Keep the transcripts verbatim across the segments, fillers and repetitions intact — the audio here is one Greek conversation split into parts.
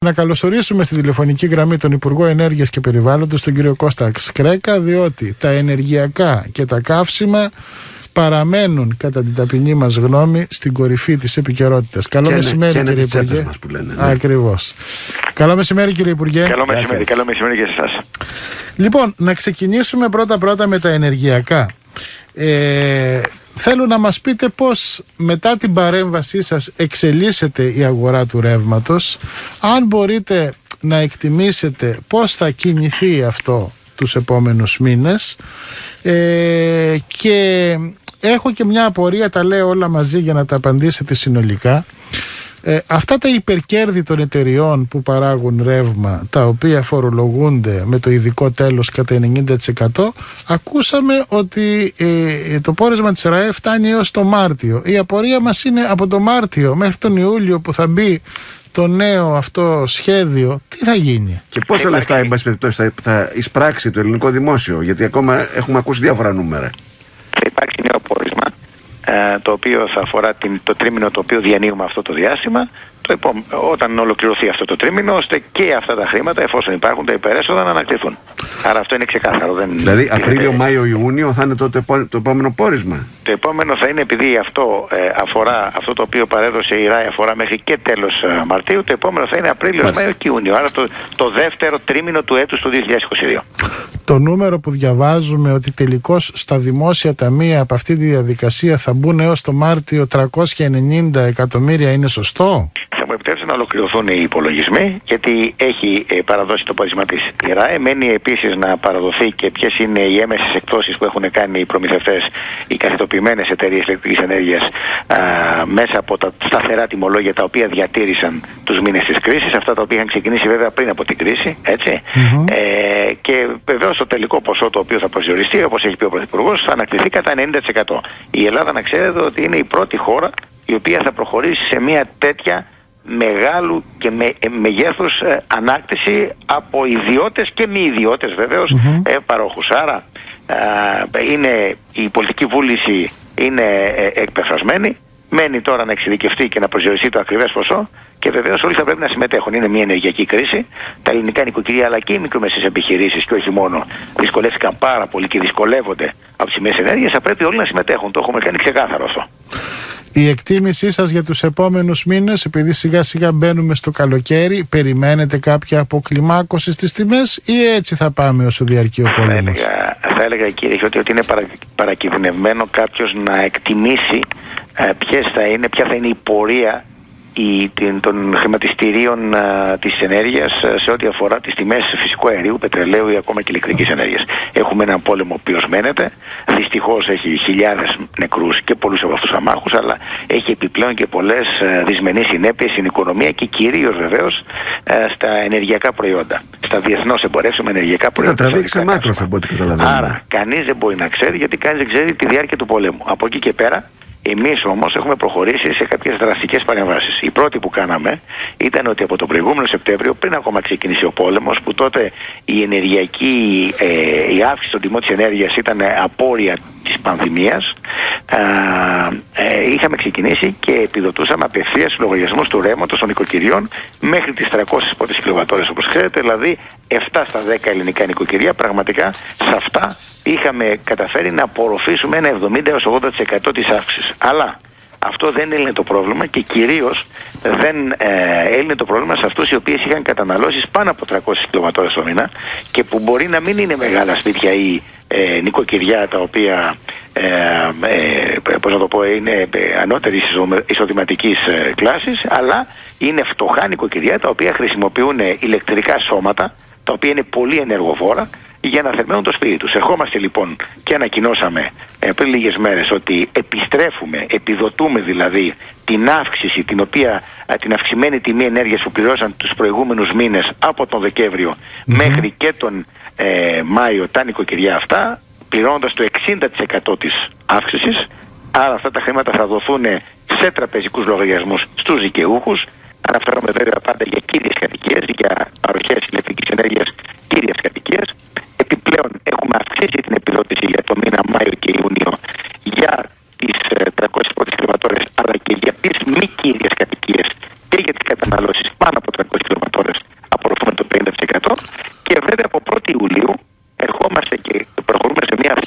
Να καλωσορίσουμε στη τηλεφωνική γραμμή τον Υπουργό Ενέργειας και Περιβάλλοντος, τον κύριο Κώστα Σκρέκα, διότι τα ενεργειακά και τα καύσιμα παραμένουν, κατά την ταπεινή μας γνώμη, στην κορυφή της επικαιρότητας. Καλό και μεσημέρι, είναι, κύριε και Υπουργέ. μας που λένε, ναι. Ακριβώς. Καλό μεσημέρι, κύριε Υπουργέ. Καλό μεσημέρι, καλό μεσημέρι και σε εσάς. Λοιπόν, να ξεκινήσουμε πρώτα-πρώτα με τα ενεργειακά. Ε, θέλω να μας πείτε πώς μετά την παρέμβασή σας εξελίσσεται η αγορά του ρεύματος, αν μπορείτε να εκτιμήσετε πώς θα κινηθεί αυτό τους επόμενους μήνες, ε, και έχω και μια απορία, τα λέω όλα μαζί για να τα απαντήσετε συνολικά. Ε, αυτά τα υπερκέρδη των εταιριών που παράγουν ρεύμα, τα οποία φορολογούνται με το ειδικό τέλος κατά ενενήντα τοις εκατό, ακούσαμε ότι ε, το πόρισμα της ΡΑΕ φτάνει έως το Μάρτιο. Η απορία μας είναι από το Μάρτιο μέχρι τον Ιούλιο που θα μπει το νέο αυτό σχέδιο, τι θα γίνει. Και πόσα λεφτά, εν πάση περιπτώσει, θα, θα εισπράξει το ελληνικό δημόσιο, γιατί ακόμα έχουμε ακούσει διάφορα νούμερα. Θα υπάρξει νέο πόρισμα, το οποίο θα αφορά την, το τρίμηνο το οποίο διανύουμε αυτό το διάστημα, το επό, όταν ολοκληρωθεί αυτό το τρίμηνο, ώστε και αυτά τα χρήματα, εφόσον υπάρχουν τα υπερέσοδα, να ανακτηθούν. Άρα αυτό είναι ξεκάθαρο. Δεν δηλαδή Απρίλιο, Μάιο, Ιούνιο θα είναι το, το, το επόμενο πόρισμα. Το επόμενο θα είναι, επειδή αυτό ε, αφορά, αυτό το οποίο παρέδωσε η ΡΑΕ αφορά μέχρι και τέλος ε, Μαρτίου, το επόμενο θα είναι Απρίλιο, Μάιο και Ιούνιο. Άρα το, το δεύτερο τρίμηνο του έτους του δύο χιλιάδες είκοσι δύο. Το νούμερο που διαβάζουμε ότι τελικώς στα δημόσια ταμεία από αυτή τη διαδικασία θα μπουν έως το Μάρτιο τριακόσια ενενήντα εκατομμύρια είναι σωστό? Θα μου επιτρέψει να ολοκληρωθούν οι υπολογισμοί, γιατί έχει ε, παραδώσει το πόρισμα της η ΡΑΕ. Μένει επίσης να παραδοθεί και ποιες είναι οι έμεσες εκπτώσεις που έχουν κάνει οι προμηθευτές, οι καθετοποιημένες εταιρείες ηλεκτρικής ενέργειας, α, μέσα από τα σταθερά τιμολόγια τα οποία διατήρησαν τους μήνες της κρίσης, αυτά τα οποία είχαν ξεκινήσει βέβαια πριν από την κρίση, έτσι. Mm-hmm. Ε, και βεβαίως το τελικό ποσό το οποίο θα προσδιοριστεί, όπως έχει πει ο Πρωθυπουργός, θα ανακτηθεί κατά ενενήντα τοις εκατό. Η Ελλάδα, να ξέρετε, ότι είναι η πρώτη χώρα η οποία θα προχωρήσει σε μια τέτοια μεγάλου και με, ε, μεγέθους ε, ανάκτηση από ιδιώτες και μη ιδιώτες βεβαίως mm-hmm. ε, παρόχους. Άρα ε, είναι, η πολιτική βούληση είναι ε, εκπεφρασμένη. Μένει τώρα να εξειδικευτεί και να προσδιοριστεί το ακριβές ποσό, και βεβαίως όλοι θα πρέπει να συμμετέχουν. Είναι μια ενεργειακή κρίση. Τα ελληνικά νοικοκυριά αλλά και οι μικρομεσαίες επιχειρήσεις, και όχι μόνο, δυσκολεύτηκαν πάρα πολύ και δυσκολεύονται από τις τιμές ενέργειας. Θα πρέπει όλοι να συμμετέχουν. Το έχουμε κάνει ξεκάθαρο αυτό. Η εκτίμησή σας για τους επόμενους μήνες, επειδή σιγά σιγά μπαίνουμε στο καλοκαίρι, περιμένετε κάποια αποκλιμάκωση στις τιμές ή έτσι θα πάμε όσο διαρκεί ο πόλεμος? Θα έλεγα, θα έλεγα κύριε, ότι, ότι είναι παρα, παρακινδυνευμένο κάποιος να εκτιμήσει ε, ποιες θα είναι, ποια θα είναι η πορεία η, την, των χρηματιστηρίων α, της ενέργειας α, σε ό,τι αφορά τις τιμές φυσικού αερίου, πετρελαίου ή ακόμα και ηλεκτρικής ενέργειας. Έχουμε έναν πόλεμο ο οποίος μένεται. Δυστυχώς έχει χιλιάδες νεκρούς και πολλούς από αυτούς αμάχους, αλλά έχει επιπλέον και πολλές α, δυσμενείς συνέπειες στην οικονομία και κυρίως βεβαίως α, στα ενεργειακά προϊόντα. Στα διεθνώς εμπορεύσιμα ενεργειακά προϊόντα. Θα τραβήξει σε μάκρος από ό,τι καταλαβαίνουμε. Άρα κανείς δεν μπορεί να ξέρει, γιατί κανείς δεν ξέρει τη διάρκεια του πολέμου. Από εκεί και πέρα. Εμείς όμως έχουμε προχωρήσει σε κάποιες δραστικές παρεμβάσεις. Η πρώτη που κάναμε ήταν ότι από τον προηγούμενο Σεπτέμβριο, πριν ακόμα ξεκινήσει ο πόλεμος, που τότε η ενεργειακή, ε, η αύξηση των τιμών της ενέργειας ήταν απόρρια της πανδημίας, ε, ε, είχαμε ξεκινήσει και επιδοτούσαμε απευθείας στους λογαριασμούς του ρεύματος των νοικοκυριών μέχρι τις τριακόσιες πρώτες κιλοβατόρες, όπως ξέρετε, δηλαδή επτά στα δέκα ελληνικά νοικοκυριά. Πραγματικά σε αυτά είχαμε καταφέρει να απορροφήσουμε ένα εβδομήντα έως ογδόντα τοις εκατό της αύξησης. Αλλά αυτό δεν έλυνε το πρόβλημα, και κυρίως δεν ε, έλυνε το πρόβλημα σε αυτούς οι οποίοι είχαν καταναλώσεις πάνω από τριακόσιες κιλοβατόρες το μήνα, και που μπορεί να μην είναι μεγάλα σπίτια ή ε, νοικοκυριά τα οποία ε, ε, πώς να το πω, είναι ανώτερης εισοδηματικής ε, κλάσης, αλλά είναι φτωχά νοικοκυριά τα οποία χρησιμοποιούν ηλεκτρικά σώματα τα οποία είναι πολύ ενεργοβόρα για να θερμαίνουν το σπίτι τους. Ερχόμαστε λοιπόν και ανακοινώσαμε ε, πριν λίγες μέρες ότι επιστρέφουμε, επιδοτούμε δηλαδή την αύξηση, την οποία, ε, την αυξημένη τιμή ενέργειας που πληρώσαν τους προηγούμενους μήνες από τον Δεκέμβριο mm-hmm. μέχρι και τον ε, Μάιο τα νοικοκυριά αυτά, πληρώνοντας το εξήντα τοις εκατό της αύξησης. Άρα αυτά τα χρήματα θα δοθούν σε τραπεζικούς λογαριασμούς στους δικαιούχους. Αναφέρομαι βέβαια πάντα για κύριες κατοικίες, για παροχές ηλεκτρικής ενέργειας κύριες κατοικίες. Επιπλέον έχουμε αυξήσει την επιδότηση για το μήνα Μάιο και Ιούνιο για τις τριακόσιες πρώτες κιλοβατόρες, αλλά και για τις μη κύριες κατοικίες και για τις καταναλώσεις πάνω από τριακόσιες κιλοβατόρες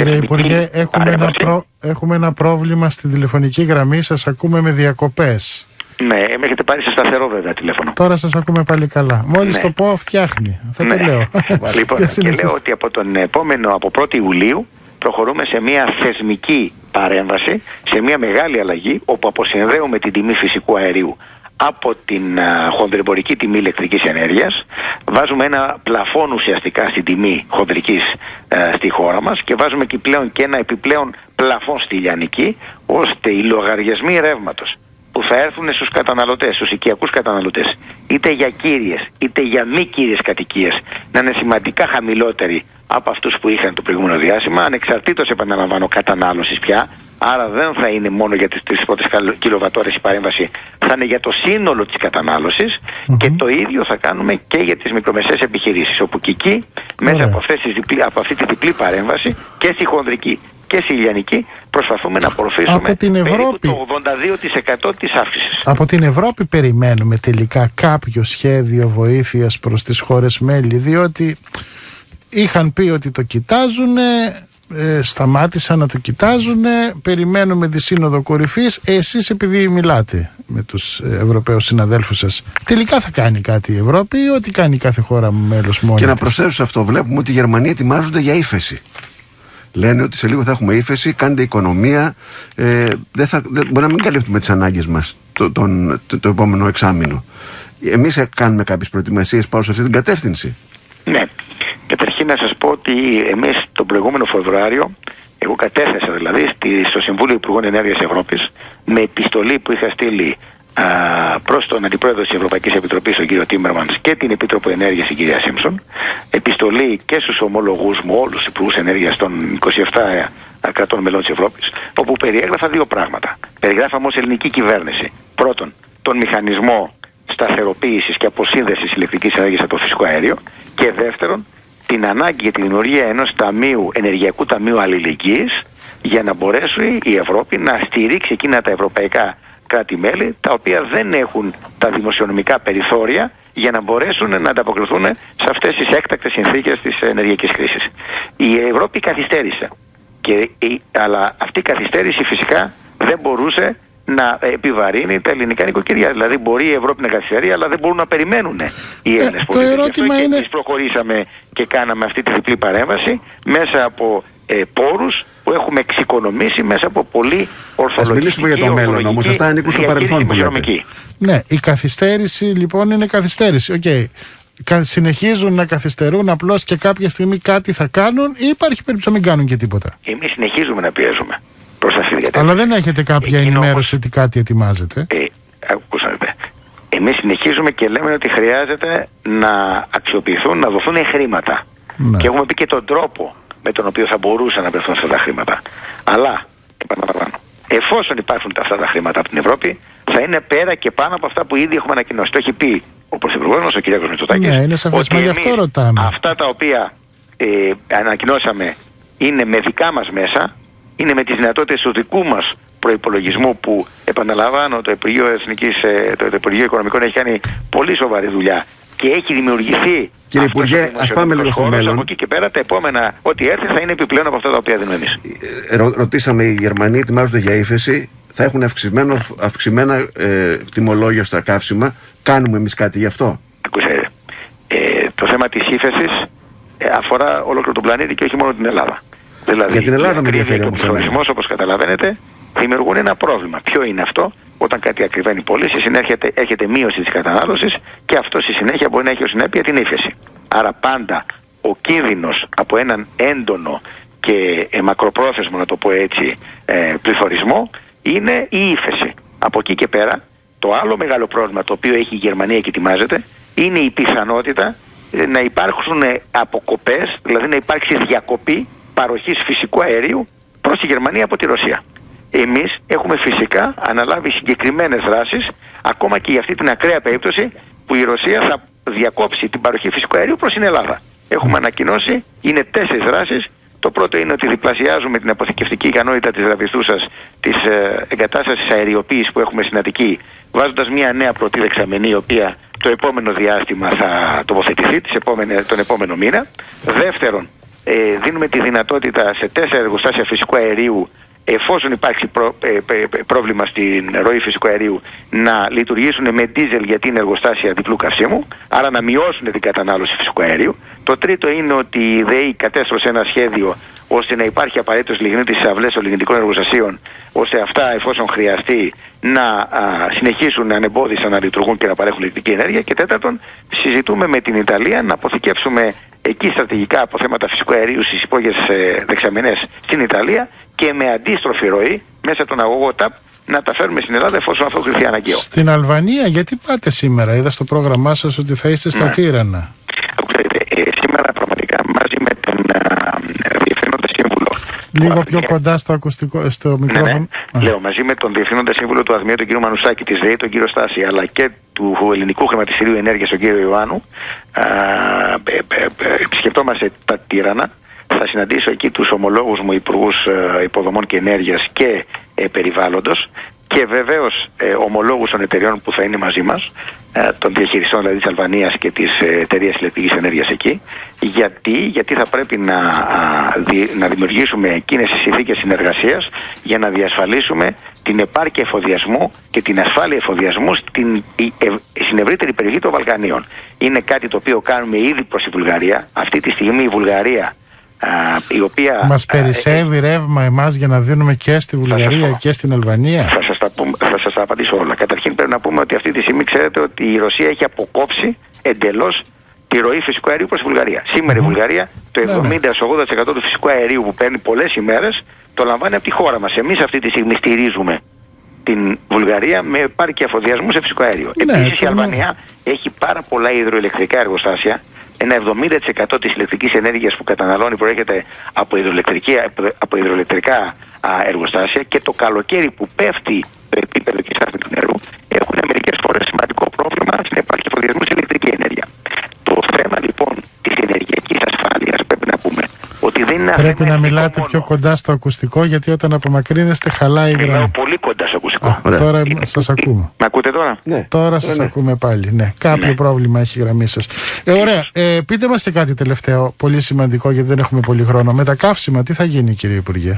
Κύριε Υπουργέ, έχουμε ένα, προ... έχουμε ένα πρόβλημα στην τηλεφωνική γραμμή. Σας ακούμε με διακοπές. Ναι, με έχετε πάρει σε σταθερό βέβαια τηλέφωνο. Τώρα σας ακούμε πάλι καλά. Μόλις ναι. το πω, φτιάχνει. Θα ναι. το λέω. Λοιπόν, και λέω ότι από τον επόμενο, από πρώτη Ιουλίου, προχωρούμε σε μια θεσμική παρέμβαση, σε μια μεγάλη αλλαγή, όπου αποσυνδέουμε την τιμή φυσικού αερίου από την α, χονδρεμπορική τιμή ηλεκτρικής ενέργειας, βάζουμε ένα πλαφόν ουσιαστικά στην τιμή χονδρικής α, στη χώρα μας και βάζουμε και, πλέον, και ένα επιπλέον πλαφόν στη λιανική, ώστε οι λογαριασμοί ρεύματος που θα έρθουν στους καταναλωτές, στους οικιακούς καταναλωτές, είτε για κύριες είτε για μη κύριες κατοικίες, να είναι σημαντικά χαμηλότεροι από αυτούς που είχαν το προηγούμενο διάστημα, ανεξαρτήτως, επαναλαμβάνω, κατανάλωσης πια. Άρα δεν θα είναι μόνο για τις τρεις πρώτες κιλοβατώρες η παρέμβαση, θα είναι για το σύνολο της κατανάλωσης mm-hmm. και το ίδιο θα κάνουμε και για τις μικρομεσαίες επιχειρήσεις, όπου και εκεί μέσα από, αυτές τις διπλή, από αυτή τη διπλή παρέμβαση και στη χονδρική και στη λιανική προσπαθούμε να απορροφήσουμε περίπου το ογδόντα δύο τοις εκατό της αύξησης. Από την Ευρώπη περιμένουμε τελικά κάποιο σχέδιο βοήθειας προς τις χώρες μέλη, διότι είχαν πει ότι το κοιτάζουν, ε, σταμάτησαν να το κοιτάζουν, περιμένουμε τη Σύνοδο Κορυφής. Εσείς, επειδή μιλάτε με τους Ευρωπαίους συναδέλφους σας, τελικά θα κάνει κάτι η Ευρώπη ή ό,τι κάνει κάθε χώρα μέλος μόνη Και της? να προσθέσω σε αυτό, βλέπουμε ότι οι Γερμανοί ετοιμάζονται για ύφεση. Λένε ότι σε λίγο θα έχουμε ύφεση, κάντε οικονομία, ε, δεν θα, δεν, μπορεί να μην καλύπτουμε τις ανάγκες μας το, τον, το, το επόμενο εξάμηνο. Εμείς κάνουμε κάποιες προετοιμασίες πάνω σε αυτή την κατεύθυνση. Ναι. Καταρχήν να σας πω ότι εμείς τον προηγούμενο Φεβρουάριο, εγώ κατέθεσα δηλαδή στο Συμβούλιο Υπουργών Ενέργειας Ευρώπης, με επιστολή που είχα στείλει α, προς τον Αντιπρόεδρο της Ευρωπαϊκής Επιτροπής, τον κύριο Τίμερμανς, και την Επίτροπο Ενέργειας, την κυρία Σίμψον, επιστολή και στους ομολογούς μου, όλους τους υπουργούς ενέργειας των είκοσι επτά κρατών μελών της Ευρώπης, όπου περιέγραφα δύο πράγματα. Περιγράφαμε ως ελληνική κυβέρνηση, πρώτον, τον μηχανισμό σταθεροποίησης και αποσύνδεσης ηλεκτρικής ενέργειας από το φυσικό αέριο, και δεύτερον, την ανάγκη για τη δημιουργία ενός ταμείου, ενεργειακού ταμείου αλληλεγγύης, για να μπορέσει η Ευρώπη να στηρίξει εκείνα τα ευρωπαϊκά κράτη-μέλη τα οποία δεν έχουν τα δημοσιονομικά περιθώρια για να μπορέσουν να ανταποκριθούν σε αυτές τις έκτακτες συνθήκες της ενεργειακής κρίσης. Η Ευρώπη καθυστέρησε, και, αλλά αυτή η καθυστέρηση φυσικά δεν μπορούσε να επιβαρύνει τα ελληνικά νοικοκυριά. Δηλαδή, μπορεί η Ευρώπη να καθυστερεί, αλλά δεν μπορούν να περιμένουν οι Έλληνες πολίτες. Το ερώτημα είναι... είναι... Εμείς προχωρήσαμε και κάναμε αυτή τη διπλή παρέμβαση μέσα από ε, πόρους που έχουμε εξοικονομήσει μέσα από πολύ ορθολογική. Ας μιλήσουμε για το μέλλον όμως. Αυτά ανήκουν στο παρελθόν που λέτε. Ναι, η καθυστέρηση λοιπόν είναι καθυστέρηση. Okay. Συνεχίζουν να καθυστερούν απλώς και κάποια στιγμή κάτι θα κάνουν, ή υπάρχει περίπτωση να μην κάνουν και τίποτα? Εμείς συνεχίζουμε να πιέζουμε προς αυτή την κατεύθυνση. Αλλά δεν έχετε κάποια Εκείνο ενημέρωση όμως... ότι κάτι ετοιμάζεται? Ε, ακούσατε. Εμείς συνεχίζουμε και λέμε ότι χρειάζεται να αξιοποιηθούν, να δοθούν χρήματα. Ναι. Και έχουμε πει και τον τρόπο με τον οποίο θα μπορούσαν να βρεθούν αυτά τα χρήματα. Αλλά, επαναλαμβάνω, εφόσον υπάρχουν αυτά τα χρήματα από την Ευρώπη, θα είναι πέρα και πάνω από αυτά που ήδη έχουμε ανακοινώσει. Το έχει πει ο Πρωθυπουργός μας, ο κ. Μητσοτάκης, ναι, είναι σαφές, ότι εμείς αυτά τα οποία ε, ανακοινώσαμε είναι με δικά μας μέσα, είναι με τις δυνατότητες του δικού μας προϋπολογισμού, που, επαναλαμβάνω, το Υπουργείο, Εθνικής, το, το Υπουργείο Οικονομικών έχει κάνει πολύ σοβαρή δουλειά και έχει δημιουργηθεί. Κύριε Υπουργέ, ας πάμε λίγο στο μέλλον. Από εκεί και πέρα τα επόμενα, ό,τι έρθει θα είναι επιπλέον από αυτά τα οποία δίνουμε εμείς. Ρω, ρωτήσαμε, οι Γερμανοί ετοιμάζονται για ύφεση, θα έχουν αυξημένο, αυξημένα ε, τιμολόγια στα καύσιμα. Κάνουμε εμείς κάτι γι' αυτό? Ακούστε, ε, το θέμα της ύφεσης ε, αφορά ολόκληρο τον πλανήτη και όχι μόνο την Ελλάδα. Δηλαδή, για την Ελλάδα με ενδιαφέρει όμως. Ο πληθωρισμός, όπως καταλαβαίνετε, δημιουργούν ένα πρόβλημα. Ποιο είναι αυτό? Όταν κάτι ακριβένει πολύ, στη συνέχεια έχετε μείωση της κατανάλωσης, και αυτό στη συνέχεια μπορεί να έχει ως συνέπεια την ύφεση. Άρα πάντα ο κίνδυνος από έναν έντονο και ε, μακροπρόθεσμο, να το πω έτσι, ε, πληθωρισμό είναι η ύφεση. Από εκεί και πέρα, το άλλο μεγάλο πρόβλημα το οποίο έχει η Γερμανία και ετοιμάζεται είναι η πιθανότητα ε, να υπάρξουν αποκοπές, δηλαδή να υπάρξει διακοπή παροχής φυσικού αερίου προς τη Γερμανία από τη Ρωσία. Εμείς έχουμε φυσικά αναλάβει συγκεκριμένες δράσεις, ακόμα και για αυτή την ακραία περίπτωση που η Ρωσία θα διακόψει την παροχή φυσικού αερίου προς την Ελλάδα. Έχουμε ανακοινώσει, είναι τέσσερις δράσεις. Το πρώτο είναι ότι διπλασιάζουμε την αποθηκευτική ικανότητα της ραβιστούσας, της ε, εγκατάστασης αεριοποίησης που έχουμε στην Αττική, βάζοντας μια νέα πρωτή δεξαμενή, η οποία το επόμενο διάστημα θα τοποθετηθεί, τις επόμενες, τον επόμενο μήνα. Δεύτερον, ε, δίνουμε τη δυνατότητα σε τέσσερα εργοστάσια φυσικού αερίου, εφόσον υπάρξει προ, ε, ε, πρόβλημα στην ροή φυσικού αερίου, να λειτουργήσουν με ντίζελ γιατί είναι εργοστάσια διπλού καυσίμου, άρα να μειώσουν την κατανάλωση φυσικού αερίου. Το τρίτο είναι ότι η ΔΕΗ κατέστρωσε ένα σχέδιο ώστε να υπάρχει απαραίτητος λιγνίτης στις αυλές των λιγνητικών εργοστασίων, ώστε αυτά, εφόσον χρειαστεί, να α, συνεχίσουν ανεμπόδιστα να λειτουργούν και να παρέχουν ηλεκτρική ενέργεια. Και τέταρτον, συζητούμε με την Ιταλία να αποθηκεύσουμε εκεί στρατηγικά αποθέματα φυσικού αερίου στις υπόγειες ε, δεξαμενές στην Ιταλία και με αντίστροφη ροή μέσα τον αγωγό ΤΑΠ να τα φέρουμε στην Ελλάδα εφόσον αυτό κριθεί αναγκαίο. Στην Αλβανία, γιατί πάτε σήμερα? Είδα στο πρόγραμμά σας ότι θα είστε στα ναι. Τύρανα. Ε, σήμερα πραγματικά μαζί με τον Διευθύνοντα Σύμβουλο. Λίγο πιο κοντά στο ακουστικό, στο μικρόφωνο. Ναι, ναι. Λέω, μαζί με τον Διευθύνοντα Σύμβουλο του ΑΔΜΙΕ, τον κύριο Μανουσάκη, της ΔΕΗ, τον κύριο Στάση, αλλά και του Ελληνικού Χρηματιστηρίου Ενέργειας, τον κύριο Ιωάννου, επισκεπτόμαστε τα Τύρανα. Θα συναντήσω εκεί τους ομολόγους μου υπουργούς υποδομών και ενέργειας και ε, περιβάλλοντος και βεβαίως ε, ομολόγους των εταιριών που θα είναι μαζί μας, ε, των διαχειριστών δηλαδή της Αλβανίας και της ε, εταιρείας ηλεκτρικής ενέργειας εκεί. Γιατί, γιατί θα πρέπει να, α, δι, να δημιουργήσουμε εκείνες τις συνθήκες συνεργασίας για να διασφαλίσουμε την επάρκεια εφοδιασμού και την ασφάλεια εφοδιασμού στην, ε, στην ευρύτερη περιοχή των Βαλκανίων. Είναι κάτι το οποίο κάνουμε ήδη προς τη Βουλγαρία. Αυτή τη στιγμή η Βουλγαρία, Uh, η οποία μας περισσεύει uh, ρεύμα εμάς για να δίνουμε και στη Βουλγαρία και στην Αλβανία. Θα σας, τα πούμε, θα σας τα απαντήσω όλα. Καταρχήν πρέπει να πούμε ότι αυτή τη στιγμή ξέρετε ότι η Ρωσία έχει αποκόψει εντελώς τη ροή φυσικού αερίου προς τη Βουλγαρία. Σήμερα mm-hmm. η Βουλγαρία το εβδομήντα με ογδόντα τοις εκατό του φυσικού αερίου που παίρνει πολλές ημέρες το λαμβάνει από τη χώρα μας. Εμείς αυτή τη στιγμή στηρίζουμε την Βουλγαρία με επάρκεια εφοδιασμού σε φυσικό αέριο. Ναι, επίσης η Αλβανία έχει πάρα πολλά υδροηλεκτρικά εργοστάσια. Ένα εβδομήντα τοις εκατό της ηλεκτρικής ενέργειας που καταναλώνει προέρχεται από, από υδροηλεκτρικά α, εργοστάσια και το καλοκαίρι που πέφτει το επίπεδο και στάθμη του νερού έχουν μερικές φορές σημαντικό πρόβλημα στην επάρκεια εφοδιασμού σε ηλεκτρική ενέργεια. Το θέμα λοιπόν της ενεργειακής ασφάλειας πρέπει να πούμε ότι δεν είναι. Πρέπει να μιλάτε μόνο. Πιο κοντά στο ακουστικό, γιατί όταν απομακρύνεστε χαλάει η γραμμή. Μιλάω πολύ κοντά στο ακουστικό. Α, τώρα σας ακούμε. Με ακούτε τώρα? Ναι. Τώρα σας ναι. ακούμε πάλι. Ναι. Κάποιο ναι. πρόβλημα έχει η γραμμή σας. Ε, ωραία. Ε, πείτε μας και κάτι τελευταίο, πολύ σημαντικό, γιατί δεν έχουμε πολύ χρόνο. Με τα καύσιμα, τι θα γίνει, κύριε Υπουργέ?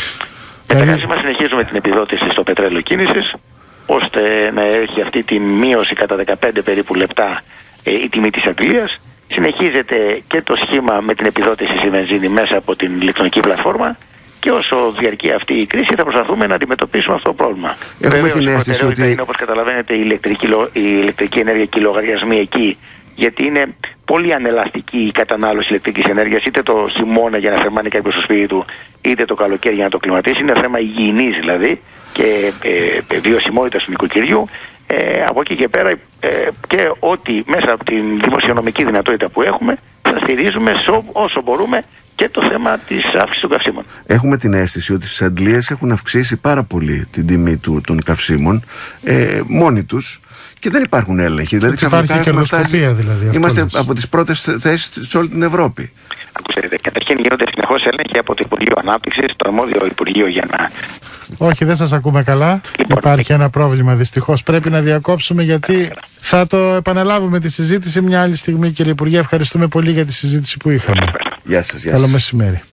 Με δηλαδή... τα καύσιμα συνεχίζουμε την επιδότηση στο πετρέλαιο κίνησης, ώστε να έχει αυτή τη μείωση κατά δεκαπέντε περίπου λεπτά ε, η τιμή της αντλίας. Συνεχίζεται και το σχήμα με την επιδότηση στη βενζίνη μέσα από την ηλεκτρονική πλατφόρμα και όσο διαρκεί αυτή η κρίση θα προσπαθούμε να αντιμετωπίσουμε αυτό το πρόβλημα. Έχουμε την αίσθηση ότι είναι, όπως καταλαβαίνετε, η ηλεκτρική, η ηλεκτρική ενέργεια και οι λογαριασμοί εκεί, γιατί είναι πολύ ανελαστική η κατανάλωση ηλεκτρικής ενέργειας, είτε το χειμώνα για να θερμάνει κάποιος στο σπίτι του, είτε το καλοκαίρι για να το κλιματίσει. Είναι θέμα υγιεινής δηλαδή και ε, βιωσιμότητας του νοικοκυριού. Ε, από εκεί και πέρα ε, και ότι μέσα από την δημοσιονομική δυνατότητα που έχουμε θα στηρίζουμε σο, όσο μπορούμε και το θέμα της αύξησης των καυσίμων. Έχουμε την αίσθηση ότι στις αντλίες έχουν αυξήσει πάρα πολύ την τιμή του, των καυσίμων ε, μόνοι τους και δεν υπάρχουν έλεγχοι. Δηλαδή, υπάρχει κερδοσκοπία δηλαδή. Είμαστε λες. από τις πρώτες θέσεις σε όλη την Ευρώπη. Ακούστε, καταρχήν γίνονται συνεχώς έλεγχοι από το Υπουργείο Ανάπτυξης, το αρμόδιο Υπουργείο για να... Όχι, δεν σας ακούμε καλά. Λοιπόν, υπάρχει ένα πρόβλημα δυστυχώς. Πρέπει να διακόψουμε γιατί θα το επαναλάβουμε τη συζήτηση μια άλλη στιγμή, κύριε Υπουργέ. Ευχαριστούμε πολύ για τη συζήτηση που είχαμε. Γεια σας. Καλό μεσημέρι.